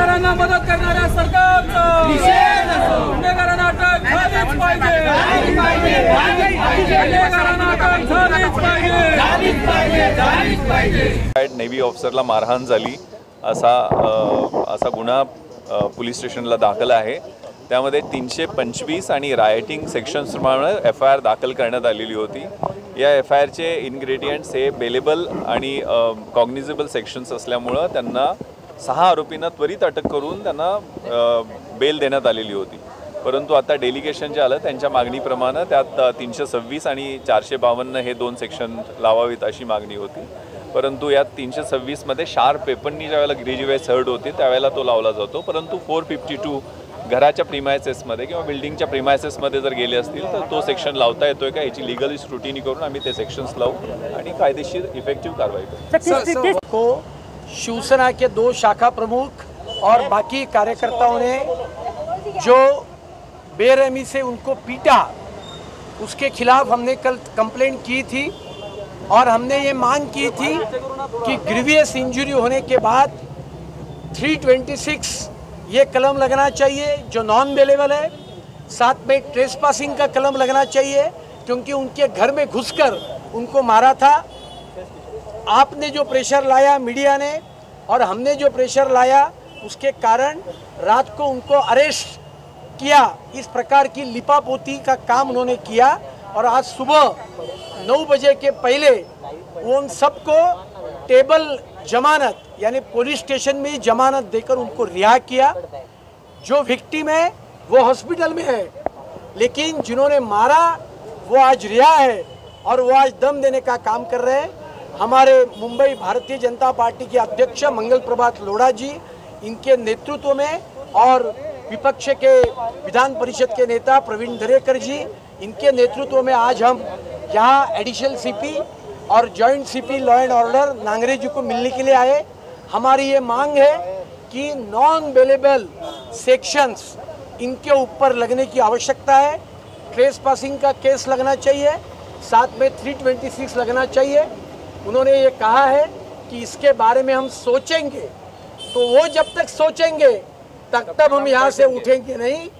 गुन्हेगारांना मदत करणाऱ्या सरकारचा गुन्हेगारांना अटक झालीच पाहिजे. नेव्ही ऑफिसरला मारहाण झाली असा गुन्हा पोलीस स्टेशनला दाखल आहे. त्यामध्ये 325 आणि रायटिंग सेक्शन्सप्रमाणे FIR दाखल करण्यात आलेली होती. या FIRचे इन्ग्रेडियंट्स हे बेलेबल आणि कॉग्निझेबल सेक्शन्स असल्यामुळं त्यांना 6 आरोपींना त्वरित अटक करून त्यांना बेल देण्यात आलेली होती. परंतु आता डेलिगेशन जे आलं त्यांच्या मागणीप्रमाणे त्यात 326 आणि 452 हे 2 सेक्शन लावावीत अशी मागणी होती. परंतु यात 326 शार्प वेपननी ज्यावेळेला ग्रेज्युएट हर्ट होते त्यावेळेला तो लावला जातो. परंतु 452 घराच्या प्रिमायसेसमध्ये किंवा बिल्डिंगच्या प्रिमायसेसमध्ये जर गेले असतील तर तो सेक्शन लावता येतोय का याची लीगल स्क्रुटिनी करून आम्ही ते सेक्शन्स लावू आणि कायदेशीर इफेक्टिव्ह कारवाई करू. शिवसेना के 2 शाखा प्रमुख और बाकी कार्यकर्ताओं ने जो बेरहमी से उनको पीटा उसके खिलाफ हमने कल कंप्लेंट की थी और हमने ये मांग की थी कि ग्रीवियस इंजरी होने के बाद 326 ये कलम लगना चाहिए जो नॉन बेलेबल है. साथ में ट्रेसपासिंग का कलम लगना चाहिए क्योंकि उनके घर में घुसकर उनको मारा था. आपने जो प्रेशर लाया मीडिया ने और हमने जो प्रेशर लाया उसके कारण रात को उनको अरेस्ट किया. इस प्रकार की लिपापोती का काम उन्होंने किया और आज सुबह 9 बजे के पहले उन सबको टेबल जमानत यानी पुलिस स्टेशन में जमानत देकर उनको रिहा किया. जो विक्टिम है वो हॉस्पिटल में है लेकिन जिन्होंने मारा वो आज रिहा है और वो आज दम देने का काम कर रहे हैं. हमारे मुंबई भारतीय जनता पार्टी के अध्यक्ष मंगल प्रभात लोढ़ा जी इनके नेतृत्व में और विपक्ष के विधान परिषद के नेता प्रवीण दरेकर जी इनके नेतृत्व में आज हम यहाँ एडिशनल CP और joint CP law and order Nangare ji को मिलने के लिए आए. हमारी ये मांग है कि नॉन बेलेबल सेक्शंस इनके ऊपर लगने की आवश्यकता है. ट्रेस पासिंग का केस लगना चाहिए, साथ में 326 लगना चाहिए. उन्होंने ये कहा है कि इसके बारे में हम सोचेंगे. तो वो जब तक सोचेंगे तब हम यहाँ से उठेंगे नहीं.